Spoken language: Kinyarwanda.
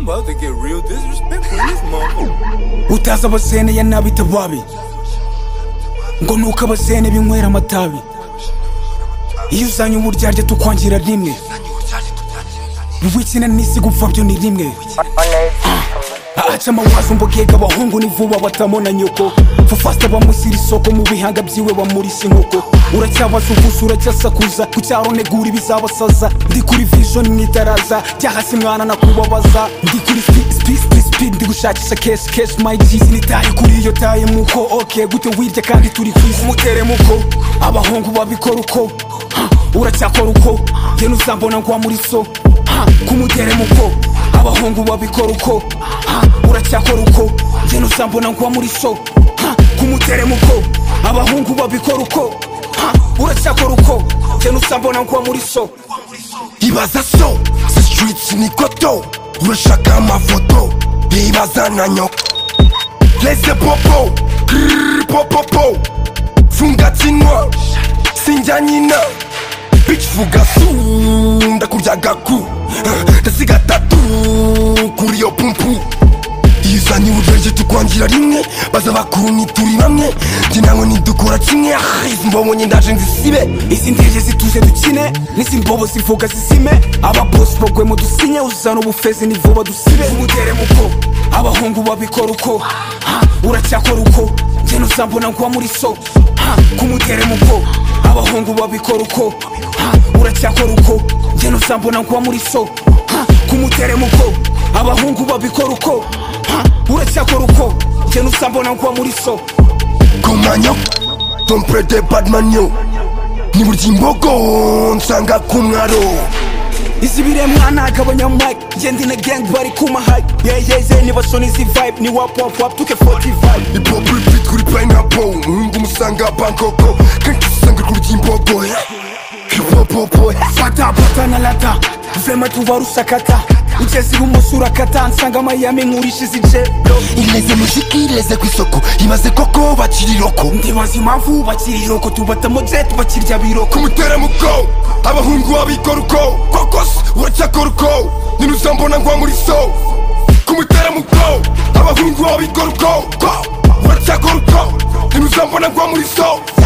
about to get real disrespectful in this motherfucker. Utaza abasene ya nabi tababi ngo nuko abasene binywera amatabi. Iyo uzanye uburyarya tukwangira rimwe wikina n'isi gupfa byo ni rimwe. Aca amawazo mbogega abahungu ni vuba batamona nyoko fufasta bamusira isoko mu bihanga byiwe bamurisha inkoko. Uracyabaza ubusa uracyasakuza ku cyaro negura ibizabasaza. Ndi kuri vision mwitaraza cyahasi mwana nakubabaza. Ndi kuri speed ndi gushakisha cash my G's nitaye kuri iyo taye muko. Okay gute wirya kandi turi kwisi Kumuteremuko abahungu babikora uko uracyakora uko ye nuzambona ngwa muri so Kumuteremuko abahungu babikora uko uracyakora uko ye nuzambona ngwa muri so Kumuteremuko abahungu babikora uko uracyakora uko ye nuzambona ngwa muri so. Ibaza so si streets ni koto urashaka amafoto ibaza na nyoko leze popo popo funga tinwa sinjya nyina bitch vuga su ndakurya gaku ndasiga tatu kuri yo pumpu. Iyo uzanye uburyo tukwangira rimwe baza bakuru nituri bamwe njye nawe nidukora kimwe. Izi mbonye ndaje nzisibe izi ndege zituze dukine n'izi mbobo zivuga zisime. Aba boss bagwemo dusinye uzana ubufezi ni vuba dusibe. Kumuteremuko abahungu babikora uko uracyakora uko njye nuzambona ngwa muri so Kumuteremuko abahungu babikora uko uracyakora uko njye nuzambona ngwa muri so Kumuteremuko abahungu babikora uko uracyakora uko njye nuzambona ngwa muri so. Komanyo don't pray the bad man yo ni burya imbogo nsanga ku mwaro. Izi biremwa nagabanya mic ngendi na gang bari kuma hype. Yeah niba soni izi vibe ni wap tuke 45 ni pop repeat kuri pineapple mungu musanga Bangkoko kandi usanga kuri imbogo popo fata na lata vema tuvarusakata ugeze ibumoso urakata nsanga Miami nkurishize ijelo. ileze muziki ileze ku isoko imaze koko bakiri iroko ndibaza impamvu bakiri iroko tubatamo jet bakirya biroko. Kumuteremuko abahungu babikora uko kokos uracyakora uko ni nuzambona ngwa muri so. Kumuteremuko abahungu babikora uko uracyakora uko ni nuzambona ngwa muri so.